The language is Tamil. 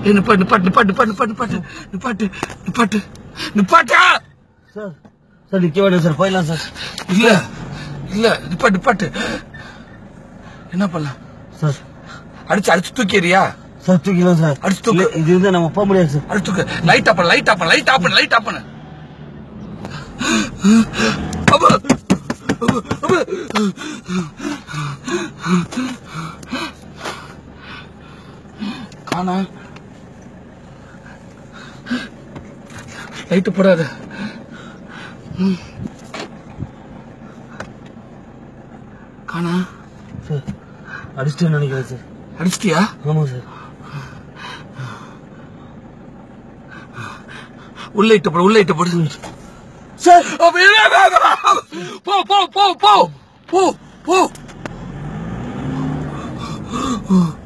நிப்பாட்டு. சார் நிக்க வேண்டாம் சார், போயிடலாம் சார். இல்ல நிப்பாட்டு. என்ன பண்ணலாம் சார்? அடிச்சு தூக்கிறியா சார்? தூக்கிடலாம் சார். அடிச்சு தூக்கு. இது இருந்தா நம்ம போக முடியாது சார். அடிச்சு தூக்கு. லைட் ஆஃப் பண்ணு. காணா, லைட்டு போடாத. காணா சார், அடிச்சிட்டேன்னு நினைக்கிறேன் சார். அடிச்சிட்டியா? ஆமா சார். உள்ள இட்டு போடு சார். போ.